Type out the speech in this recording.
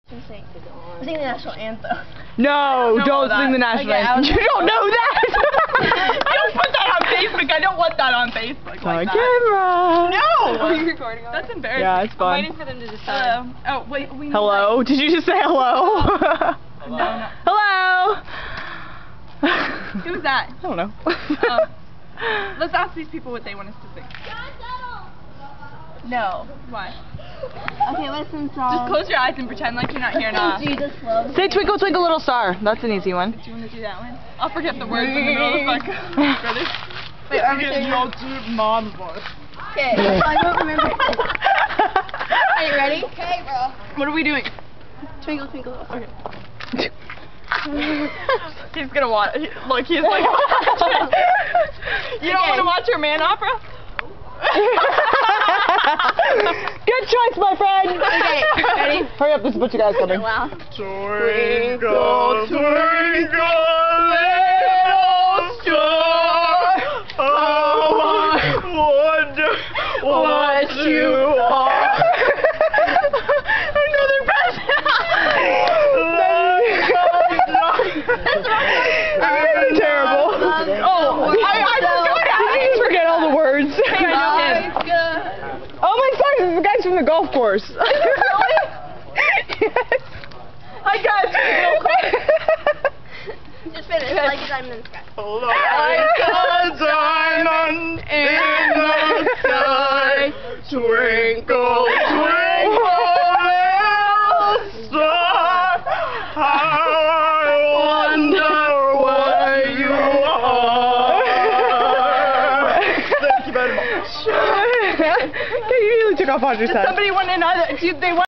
Sing the national anthem. No, don't sing the national anthem. You don't know that! I don't put that on Facebook. I don't want that on Facebook like that. Camera! No! Are you recording on That's embarrassing. Yeah, it's fun. I'm waiting for them to decide. Oh, wait. Hello? Did you just say hello? No. Hello! Who's that? I don't know. Let's ask these people what they want us to sing. No. Why? Okay, listen, Just close your eyes and pretend like you're not hearing us. Jesus loves Say Twinkle, Twinkle, Little Star. That's an easy one. Do you want to do that one? I'll forget the words in the middle of the song. Ready? Wait, are we saying no? Mom's voice. Okay, I don't remember. Are you ready? Okay, bro. What are we doing? Twinkle, twinkle, little star. Okay. He's gonna watch. Look, he's like. You don't want to watch your man opera? Good choice, my friend. Okay, ready? Hurry up, there's a bunch of guys coming. Wow. Twinkle, twinkle, little star, how I wonder what you are. Another present. I'm terrible. Oh, I Forget all the words. Hey, I know him. Oh my gosh, it's the guys from the golf course. Really? Yes. Hi guys. Just finish, like a diamond in the sky. Like a diamond in the sky, twinkle, twinkle, little star, how I wonder where you are. Thank you very much. You really took off Audrey's head. Somebody want another? They want